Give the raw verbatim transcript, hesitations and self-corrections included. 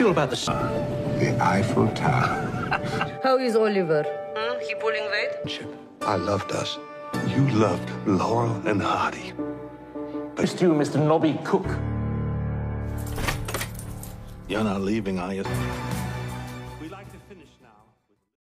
feel about the sun? The Eiffel Tower. How is Oliver? Hmm? He pulling weight? Chip, I loved us. You loved Laurel and Hardy. It's you, Mister Nobby Cook. You're not leaving, are you?